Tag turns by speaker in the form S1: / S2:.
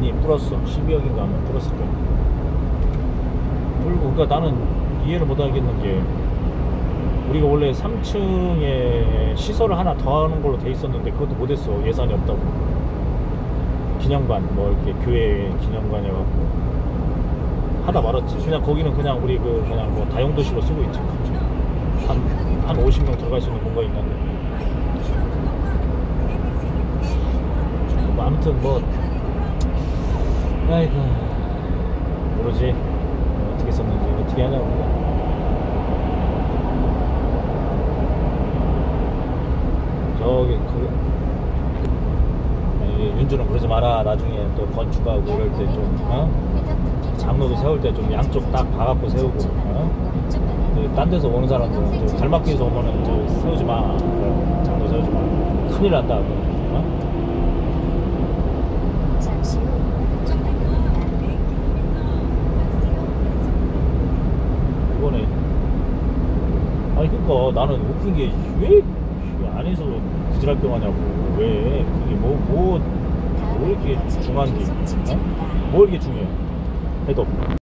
S1: 많이 불었어. 12억인가 아마 불었을 거야. 그리고 그러니까 나는 이해를 못 하겠는 게, 우리가 원래 3층에 시설을 하나 더 하는 걸로 돼 있었는데 그것도 못했어. 예산이 없다고. 기념관 뭐 이렇게 교회 기념관 해갖고 하다 말았지. 그냥 거기는 그냥 우리 그냥 뭐 다용도시로 쓰고 있지. 한 50명 들어갈 수 있는 공간이 있는데. 뭐 아무튼 뭐 아이고 모르지. 어떻게 썼는지 어떻게 하냐고. 저기 윤주는 그러지 마라. 나중에 또 건축하고 이럴 때 좀 장로도 세울 때 좀 양쪽 딱 봐갖고 세우고. 딴 데서 오는 사람들은 저 갈막길에서 오면은 저 세우지 마. 장로 세우지 마. 큰일 난다. 이번에 아니 그니까 나는 웃긴 게 왜 안에서 부지랄병 하냐고. 왜 그게 뭐 이렇게 중요한지, 뭐 이렇게 중요해 해도.